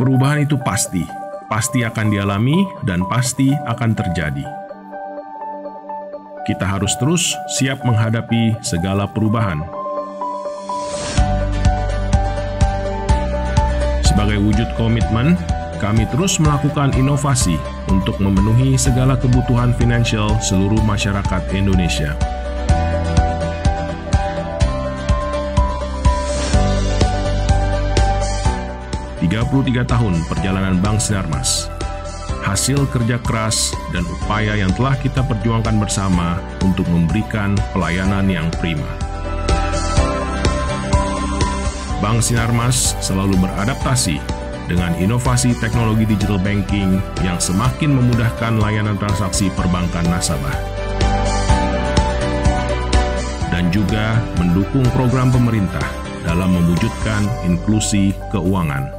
Perubahan itu pasti akan dialami dan pasti akan terjadi. Kita harus terus siap menghadapi segala perubahan. Sebagai wujud komitmen, kami terus melakukan inovasi untuk memenuhi segala kebutuhan finansial seluruh masyarakat Indonesia. "33 tahun perjalanan Bank Sinarmas, hasil kerja keras dan upaya yang telah kita perjuangkan bersama untuk memberikan pelayanan yang prima. Bank Sinarmas selalu beradaptasi dengan inovasi teknologi digital banking yang semakin memudahkan layanan transaksi perbankan nasabah, dan juga mendukung program pemerintah dalam mewujudkan inklusi keuangan.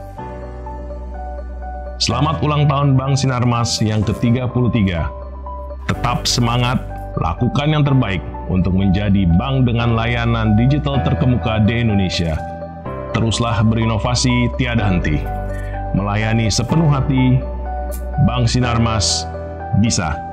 Selamat ulang tahun Bank Sinarmas yang ke-33. Tetap semangat, lakukan yang terbaik untuk menjadi bank dengan layanan digital terkemuka di Indonesia. Teruslah berinovasi tiada henti. Melayani sepenuh hati, Bank Sinarmas bisa.